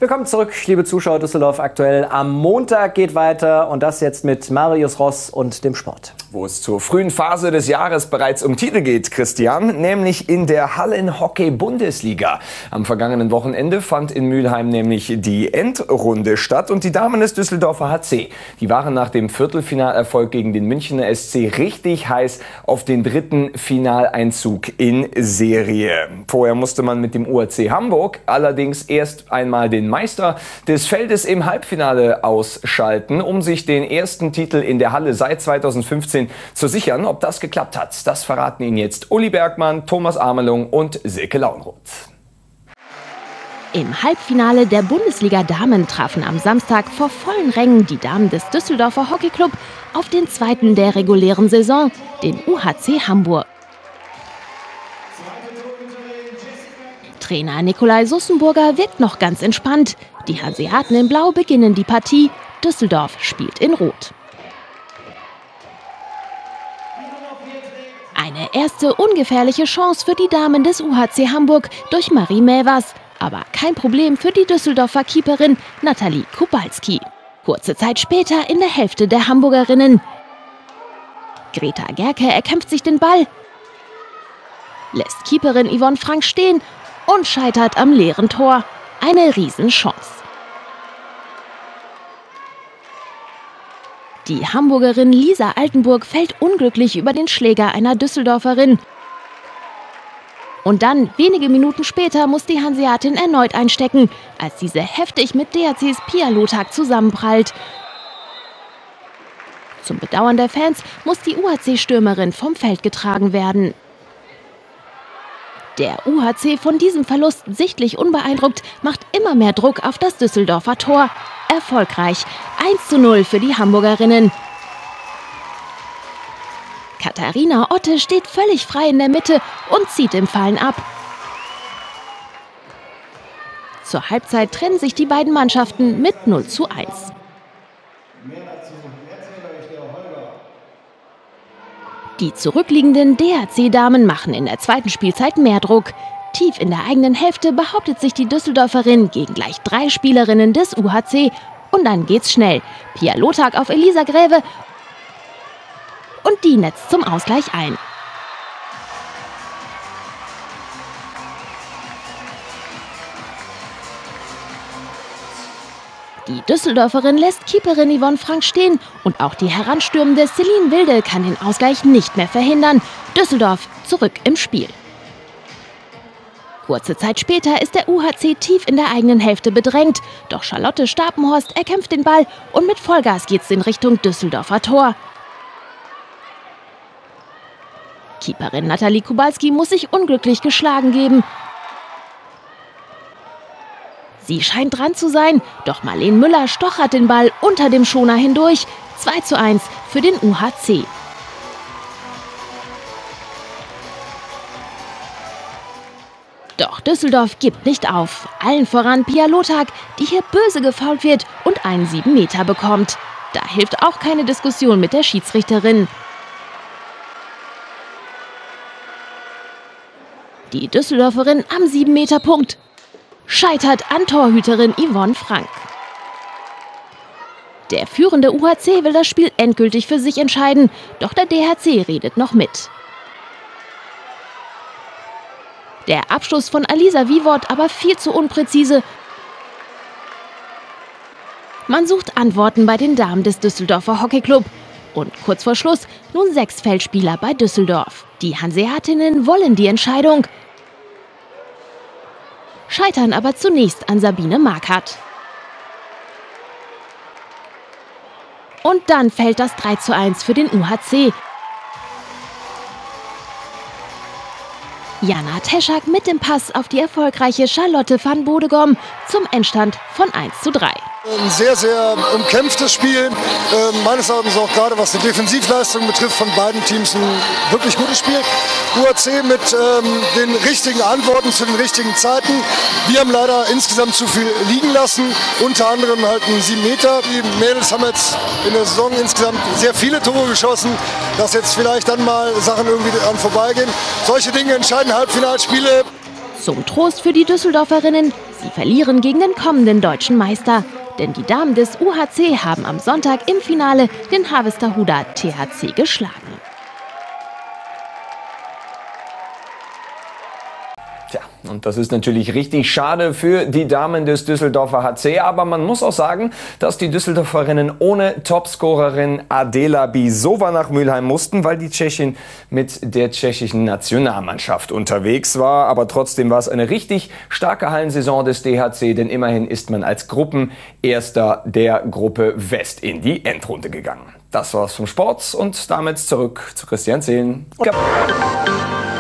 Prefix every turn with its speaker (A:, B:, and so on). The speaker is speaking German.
A: Willkommen zurück, liebe Zuschauer. Düsseldorf aktuell am Montag geht weiter und das jetzt mit Marius Ross und dem Sport.
B: Wo es zur frühen Phase des Jahres bereits um Titel geht, Christian, nämlich in der Hallenhockey-Bundesliga. Am vergangenen Wochenende fand in Mülheim nämlich die Endrunde statt und die Damen des Düsseldorfer HC, die waren nach dem Viertelfinalerfolg gegen den Münchner SC richtig heiß auf den dritten Finaleinzug in Serie. Vorher musste man mit dem UHC Hamburg allerdings erst einmal den Meister des Feldes im Halbfinale ausschalten, um sich den ersten Titel in der Halle seit 2015 zu sichern. Ob das geklappt hat, das verraten Ihnen jetzt Uli Bergmann, Thomas Amelung und Silke Launroth.
C: Im Halbfinale der Bundesliga Damen trafen am Samstag vor vollen Rängen die Damen des Düsseldorfer Hockeyclub auf den zweiten der regulären Saison, den UHC Hamburg. Trainer Nikolai Sussenburger wirkt noch ganz entspannt. Die Hanseaten in Blau beginnen die Partie. Düsseldorf spielt in Rot. Eine erste ungefährliche Chance für die Damen des UHC Hamburg durch Marie Melvers. Aber kein Problem für die Düsseldorfer Keeperin Nathalie Kubalski. Kurze Zeit später in der Hälfte der Hamburgerinnen. Greta Gerke erkämpft sich den Ball, lässt Keeperin Yvonne Frank stehen und scheitert am leeren Tor. Eine Riesenchance. Die Hamburgerin Lisa Altenburg fällt unglücklich über den Schläger einer Düsseldorferin. Und dann, wenige Minuten später, muss die Hanseatin erneut einstecken, als diese heftig mit DHCs Pia Lothar zusammenprallt. Zum Bedauern der Fans muss die UHC-Stürmerin vom Feld getragen werden. Der UHC, von diesem Verlust sichtlich unbeeindruckt, macht immer mehr Druck auf das Düsseldorfer Tor. Erfolgreich. 1:0 für die Hamburgerinnen. Katharina Otte steht völlig frei in der Mitte und zieht im Fallen ab. Zur Halbzeit trennen sich die beiden Mannschaften mit 0:1. Die zurückliegenden DHC-Damen machen in der zweiten Spielzeit mehr Druck. Tief in der eigenen Hälfte behauptet sich die Düsseldorferin gegen gleich 3 Spielerinnen des UHC. Und dann geht's schnell. Pia Lothar auf Elisa Gräve und die netzt zum Ausgleich ein. Die Düsseldorferin lässt Keeperin Yvonne Frank stehen und auch die heranstürmende Celine Wilde kann den Ausgleich nicht mehr verhindern. Düsseldorf zurück im Spiel. Kurze Zeit später ist der UHC tief in der eigenen Hälfte bedrängt. Doch Charlotte Stapenhorst erkämpft den Ball und mit Vollgas geht's in Richtung Düsseldorfer Tor. Keeperin Nathalie Kubalski muss sich unglücklich geschlagen geben. Sie scheint dran zu sein, doch Marlene Müller stochert den Ball unter dem Schoner hindurch. 2:1 für den UHC. Doch Düsseldorf gibt nicht auf. Allen voran Pia Lothar, die hier böse gefoult wird und einen 7 Meter bekommt. Da hilft auch keine Diskussion mit der Schiedsrichterin. Die Düsseldorferin am 7-Meter-Punkt scheitert an Torhüterin Yvonne Frank. Der führende UHC will das Spiel endgültig für sich entscheiden, doch der DHC redet noch mit. Der Abschluss von Alisa Viewort aber viel zu unpräzise. Man sucht Antworten bei den Damen des Düsseldorfer Hockeyclub. Und kurz vor Schluss nun 6 Feldspieler bei Düsseldorf. Die Hanseatinnen wollen die Entscheidung, scheitern aber zunächst an Sabine Markert. Und dann fällt das 3:1 für den UHC. Jana Teschak mit dem Pass auf die erfolgreiche Charlotte van Bodegom zum Endstand von 1:3.
D: Ein sehr, sehr umkämpftes Spiel. Meines Erachtens auch gerade was die Defensivleistung betrifft von beiden Teams ein wirklich gutes Spiel. UHC mit den richtigen Antworten zu den richtigen Zeiten. Wir haben leider insgesamt zu viel liegen lassen. Unter anderem halt einen 7 Meter. Die Mädels haben jetzt in der Saison insgesamt sehr viele Tore geschossen. Dass jetzt vielleicht dann mal Sachen irgendwie an vorbeigehen. Solche Dinge entscheiden Halbfinalspiele.
C: Zum Trost für die Düsseldorferinnen, Sie verlieren gegen den kommenden deutschen Meister. Denn die Damen des UHC haben am Sonntag im Finale den Harvesterhuder THC geschlagen.
B: Tja, und das ist natürlich richtig schade für die Damen des Düsseldorfer HC, aber man muss auch sagen, dass die Düsseldorferinnen ohne Topscorerin Adela Bizova nach Mülheim mussten, weil die Tschechin mit der tschechischen Nationalmannschaft unterwegs war. Aber trotzdem war es eine richtig starke Hallensaison des DHC, denn immerhin ist man als Gruppenerster der Gruppe West in die Endrunde gegangen. Das war's vom Sport und damit zurück zu Christian Zehlen.